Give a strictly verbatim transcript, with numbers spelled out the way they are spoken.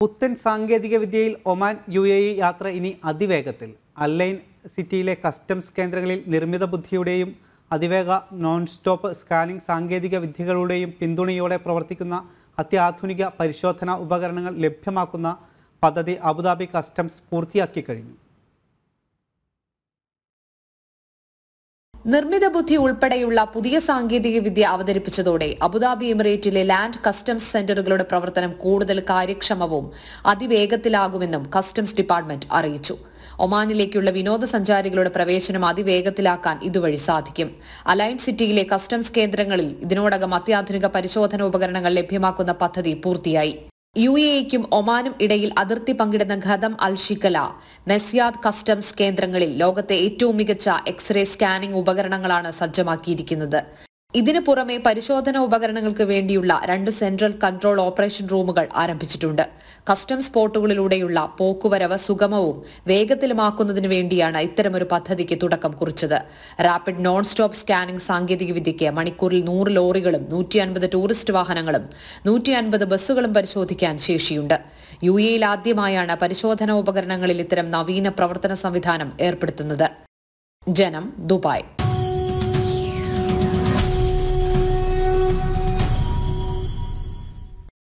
പുത്തൻ സാങ്കേതിക വിദ്യയിൽ ഒമാൻ യു എ ഇ യാത്ര ഇനി അതിവേഗത്തിൽ. അലൈൻ സിറ്റിയിലെ കസ്റ്റംസ് കേന്ദ്രങ്ങളിൽ നിർമ്മിത ബുദ്ധിയുടെയും അതിവേഗ നോൺ സ്റ്റോപ്പ് സ്കാനിംഗ് സാങ്കേതിക വിദ്യകളുടെയും പിന്തുണയോടെ പ്രവർത്തിക്കുന്ന അത്യാധുനിക പരിശോധനാ ഉപകരണങ്ങൾ ലഭ്യമാക്കുന്ന പദ്ധതി അബുദാബി കസ്റ്റംസ് പൂർത്തിയാക്കി കഴിഞ്ഞു. നിർമ്മിത ബുദ്ധി ഉൾപ്പെടെയുള്ള പുതിയ സാങ്കേതിക വിദ്യ അവതരിപ്പിച്ചതോടെ അബുദാബി എമിറേറ്റിലെ ലാൻഡ് കസ്റ്റംസ് സെന്ററുകളുടെ പ്രവർത്തനം കൂടുതൽ കാര്യക്ഷമവും അതിവേഗത്തിലാകുമെന്നും കസ്റ്റംസ് ഡിപ്പാർട്ട്മെന്റ് അറിയിച്ചു. ഒമാനിലേക്കുള്ള വിനോദസഞ്ചാരികളുടെ പ്രവേശനം അതിവേഗത്തിലാക്കാൻ ഇതുവഴി സാധിക്കും. അലൈൻ സിറ്റിയിലെ കസ്റ്റംസ് കേന്ദ്രങ്ങളിൽ ഇതിനോടകം അത്യാധുനിക പരിശോധന ഉപകരണങ്ങൾ ലഭ്യമാക്കുന്ന പദ്ധതി പൂർത്തിയായി. യു എ ഇക്കും ഒമാനും ഇടയിൽ അതിർത്തി പങ്കിടുന്ന ഖദം അൽ ഷിക്കല, മെസ്യാദ് കസ്റ്റംസ് കേന്ദ്രങ്ങളിൽ ലോകത്തെ ഏറ്റവും മികച്ച എക്സ്റേ സ്കാനിംഗ് ഉപകരണങ്ങളാണ് സജ്ജമാക്കിയിരിക്കുന്നത്. ഇതിനു പുറമെ പരിശോധന ഉപകരണങ്ങൾക്ക് വേണ്ടിയുള്ള രണ്ട് സെൻട്രൽ കൺട്രോൾ ഓപ്പറേഷൻ റൂമുകൾ ആരംഭിച്ചിട്ടുണ്ട്. കസ്റ്റംസ് പോർട്ടുകളിലൂടെയുള്ള പോക്കുവരവ് സുഗമവും വേഗത്തിലുമാക്കുന്നതിന് വേണ്ടിയാണ് ഇത്തരമൊരു പദ്ധതിക്ക് തുടക്കം കുറിച്ചത്. റാപ്പിഡ് നോൺ സ്റ്റോപ്പ് സ്കാനിംഗ് സാങ്കേതികവിദ്യയ്ക്ക് മണിക്കൂറിൽ നൂറ് ലോറികളും നൂറ്റി അൻപത് ടൂറിസ്റ്റ് വാഹനങ്ങളും നൂറ്റി അൻപത് ബസ്സുകളും പരിശോധിക്കാൻ ശേഷിയുണ്ട്. യു എയിൽ ആദ്യമായാണ് പരിശോധനാ ഉപകരണങ്ങളിൽ ഇത്തരം നവീന പ്രവർത്തന സംവിധാനം ഏർപ്പെടുത്തുന്നത്. ജനം, ദുബായ്.